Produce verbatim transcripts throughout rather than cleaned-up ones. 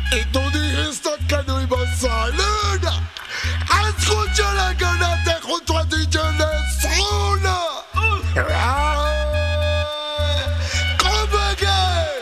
Y tú dijiste que no iba a salir. Escucha la ganate junto a D J Nezuna. Come again.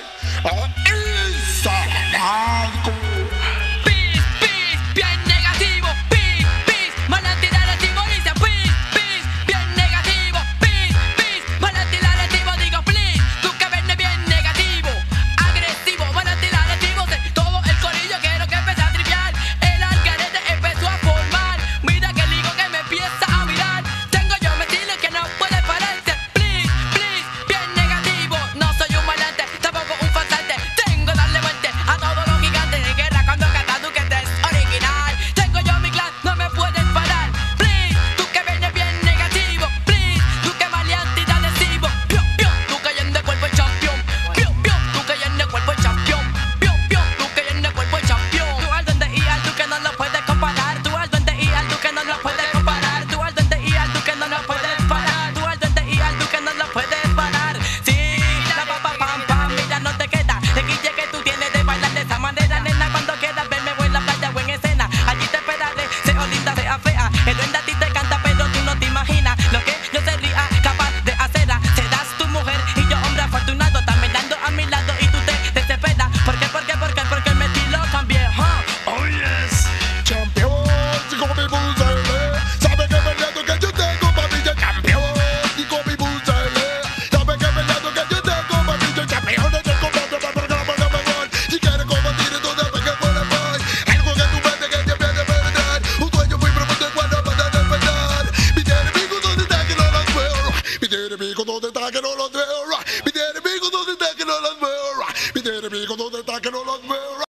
Inside. Pis, pis, bien negativo. Pis, pis, van a tirar el timo. Dice pis, pis, bien negativo. Pis, pis, van a tirar el timo. Digo please, tú que vienes bien negativo, agresivo, van a tirar el timo. De todo el corillo quiero que empiece a tripear. El algarete empezó a formar. Mira que ligo que me empieza a mirar. Tengo yo mi estilo que no puede pararse. Please, please, bien negativo. No soy un malante, tampoco un falsante. Tengo darle muerte a todos los gigantes de guerra cuando canta tú que te es original. Tengo yo mi clan, no me pueden parar. Please, tú que vienes bien negativo. Please, tú que maleante y adhesivo. Piu, piu, tú que llenas de cuerpo el champion. Piu, piu, tú que llenas de cuerpo el champion. Piu, piu, tú que llenas de cuerpo el champion. Tú al duende y al tú que no lo puedes comparar. Tú al duende y al tú que no lo puedes comparar. Tú al duende y al tú que no lo puedes parar. Tú al duende y al tú que no lo puedes parar. Sí, la papa pam pam, mira no te queda. El guille que tú tienes de bailar de esa manera, nena, cuando quieras verme o en la playa o en escena. Allí te esperaré, sea linda, sea fea. El duende a ti te canta, pero tú no te imaginas lo que yo sería capaz de hacer. Serás tu mujer y yo hombre afortunado. Estás mirando a mi lado y tú te desesperas. ¿Por qué, por qué, por qué? Porque mi estilo cambié, huh? Oh yes. Champion, si con mi bucele. Sabe que peleando que yo tengo para mí de campeón. Y con mi bucele. Sabe que peleando que yo tengo para mí de campeón. De combate para programa number one. Si quieres combatir entonces ve que fuera voy. Algo que tu mente que te viene a perder. Un dueño muy profundo cuando van a despertar. Mi enemigo donde está que no los veo. Mi enemigo donde está que no los veo. Mi enemigo donde está que no los veo. Mi enemigo donde está que no los veo.